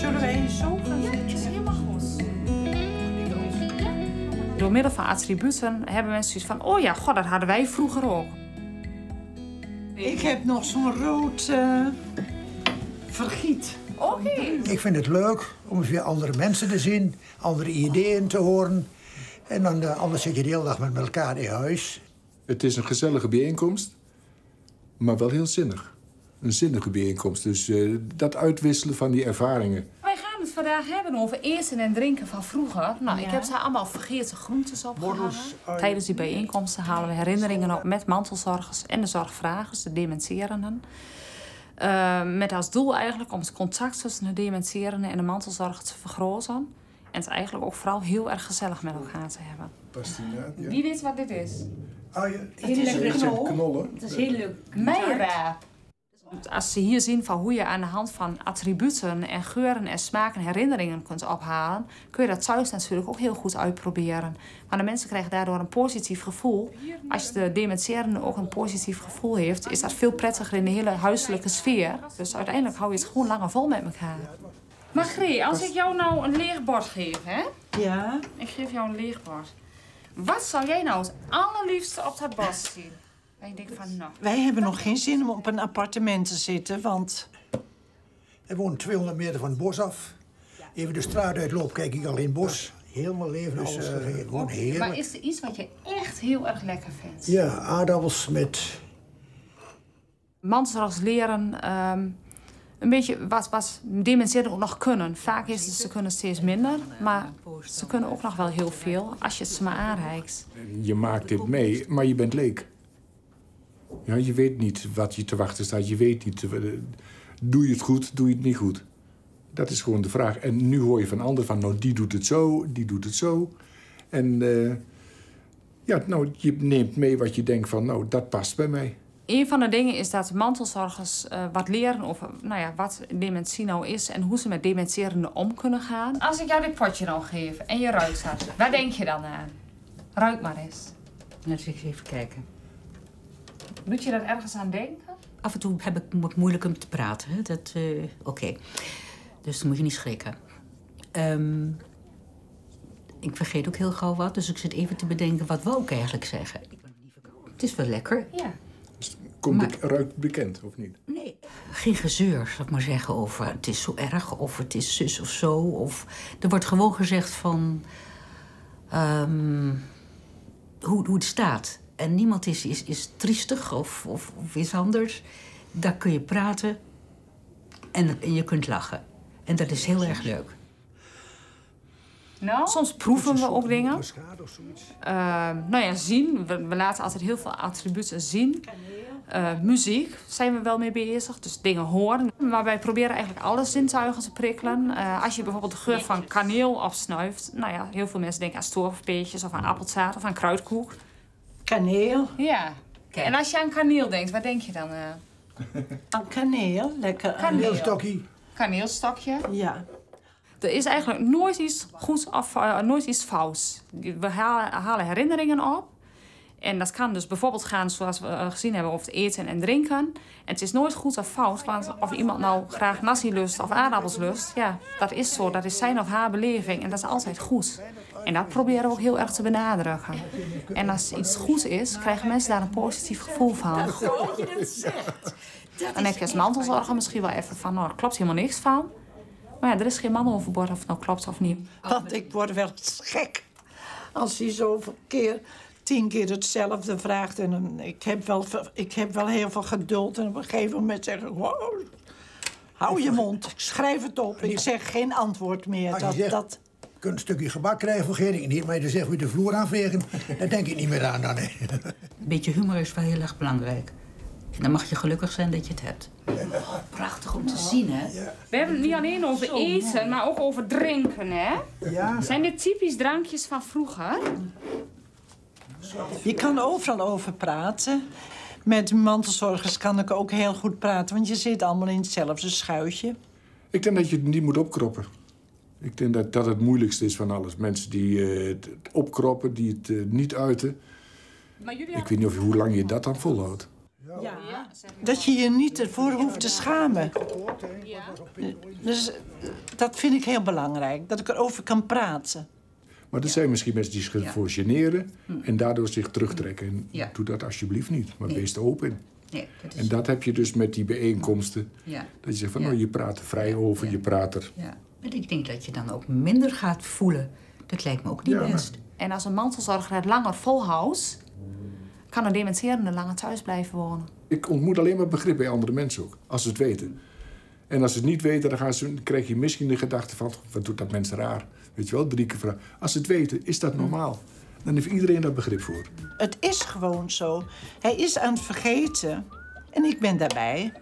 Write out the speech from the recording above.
Zullen wij zo gaan zitten? Is helemaal goed. Door middel van attributen hebben mensen zoiets van... oh ja, god, dat hadden wij vroeger ook. Ik heb nog zo'n rood vergiet. Oké. Ik vind het leuk om eens weer andere mensen te zien, andere ideeën te horen. En dan anders zit je de hele dag met elkaar in huis. Het is een gezellige bijeenkomst, maar wel heel zinnig. Een zinnige bijeenkomst, dus dat uitwisselen van die ervaringen. Wij gaan het vandaag hebben over eten en drinken van vroeger. Nou, ik heb ze allemaal vergeerte groentes opgehangen. Tijdens die bijeenkomsten halen we herinneringen op met mantelzorgers en de zorgvragers, de dementerenden. Met als doel eigenlijk om het contact tussen de dementerende en de mantelzorger te vergroten. En het eigenlijk ook vooral heel erg gezellig met elkaar te hebben. Pastinaat, ja. Wie weet wat dit is? Oh, ja. Het zijn knollen. Het is heel leuk. Meieraap. Als ze hier zien van hoe je aan de hand van attributen en geuren en smaken herinneringen kunt ophalen, kun je dat thuis natuurlijk ook heel goed uitproberen. Maar de mensen krijgen daardoor een positief gevoel. Als de dementerende ook een positief gevoel heeft, is dat veel prettiger in de hele huiselijke sfeer. Dus uiteindelijk hou je het gewoon langer vol met elkaar. Margriet, als ik jou nou een leeg bord geef, hè? Ja. Ik geef jou een leeg bord. Wat zou jij nou het allerliefste op dat bord zien? En ik denk van, nou... Wij hebben nog geen zin om op een appartement te zitten, want... We wonen 200 meter van het bos af. Even de straat uitloop, kijk ik al in het bos. Helemaal leven, dus gewoon heerlijk. Maar is er iets wat je echt heel erg lekker vindt? Ja, aardappels met... Mantelzorgers leren een beetje wat dementerenden ook nog kunnen. Vaak is het, ze kunnen steeds minder, maar ze kunnen ook nog wel heel veel als je het ze maar aanreikt. Je maakt dit mee, maar je bent leek. Ja, je weet niet wat je te wachten staat. Je weet niet, doe je het goed, doe je het niet goed. Dat is gewoon de vraag. En nu hoor je van anderen van, nou, die doet het zo, die doet het zo. En ja, nou, je neemt mee wat je denkt van, nou, dat past bij mij. Een van de dingen is dat mantelzorgers wat leren over wat dementie nou is en hoe ze met dementerenden om kunnen gaan. Als ik jou dit potje nou geef en je ruikt dat, waar denk je dan aan? Ruik maar eens. Laat ik eens even kijken. Moet je dat ergens aan denken? Af en toe heb ik wat moeilijk om te praten. Hè? Oké. Dus dan moet je niet schrikken. Ik vergeet ook heel gauw wat, dus ik zit even te bedenken wat we ook eigenlijk zeggen. Het is wel lekker. Ja. Ruikt bekend, of niet? Nee, geen gezeur, zal ik maar zeggen, over het is zo erg, of het is zus of zo. Of, er wordt gewoon gezegd van hoe het staat. En niemand is triestig of iets anders. Daar kun je praten en je kunt lachen. En dat is heel erg leuk. Nou, soms proeven we ook dingen. Zien. We laten altijd heel veel attributen zien. Muziek zijn we wel mee bezig, dus dingen horen. Maar wij proberen eigenlijk alle zintuigen te prikkelen. Als je bijvoorbeeld de geur van kaneel opsnuift... Nou ja, heel veel mensen denken aan stoofpeetjes of aan appeltaart of aan kruidkoek. Kaneel. Ja. Kijk. En als je aan kaneel denkt, waar denk je dan aan? Aan kaneel, lekker. Kaneelstokje. Kaneelstokje. Ja. Er is eigenlijk nooit iets goeds of nooit iets fouts. We halen herinneringen op. En dat kan dus bijvoorbeeld gaan, zoals we gezien hebben, over het eten en drinken. En het is nooit goed of fout, want of iemand nou graag nasi lust of aardappels lust... ja, dat is zo, dat is zijn of haar beleving en dat is altijd goed. En dat proberen we ook heel erg te benadrukken. En als iets goed is, krijgen mensen daar een positief gevoel van. Dat je dat zegt. Dan heb je als mantelzorger misschien wel even van, nou, er klopt helemaal niks van. Maar ja, er is geen man overboord of het nou klopt of niet. Want ik word wel eens gek als hij zoveel keer... 10 keer hetzelfde vraagt. En ik heb wel heel veel geduld. En op een gegeven moment zeg ik... Wow, hou je mond, schrijf het op. Ik zeg geen antwoord meer. Als je zegt, kun je een stukje gebak krijgen, vergeet ik niet. Maar je zegt, we de vloer aanvegen, daar denk ik niet meer aan. Dan. Een beetje humor is wel heel erg belangrijk. En dan mag je gelukkig zijn dat je het hebt. Oh, prachtig om te zien, hè? Ja. We hebben het niet alleen over zo eten, mooi. Maar ook over drinken, hè? Ja. Zijn dit typisch drankjes van vroeger? Je kan overal over praten. Met mantelzorgers kan ik ook heel goed praten, want je zit allemaal in hetzelfde schuitje. Ik denk dat je het niet moet opkroppen. Ik denk dat dat het moeilijkste is van alles. Mensen die het opkroppen, die het niet uiten. Maar jullie... Ik weet niet hoe lang je dat dan volhoudt. Ja, dat je je niet ervoor hoeft te schamen. Dus dat vind ik heel belangrijk, dat ik erover kan praten. Maar er zijn misschien mensen die zich ervoor generen en daardoor zich terugtrekken. En Ja. doe dat alsjeblieft niet, maar Nee. wees er open in. Nee, dat is... En dat heb je dus met die bijeenkomsten. Ja. Dat je zegt van, Ja. nou, je praat er vrij over, je praat er... Ja. Maar ik denk dat je dan ook minder gaat voelen. Dat lijkt me ook niet Ja, maar- best. En als een mantelzorger het langer volhoudt, kan een dementerende langer thuis blijven wonen. Ik ontmoet alleen maar begrip bij andere mensen ook, als ze het weten. En als ze het niet weten, dan krijg je misschien de gedachte van... wat doet dat mensen raar? Weet je wel, 3 keer vragen. Als ze het weten, is dat normaal. Dan heeft iedereen daar begrip voor. Het is gewoon zo. Hij is aan het vergeten. En ik ben daarbij.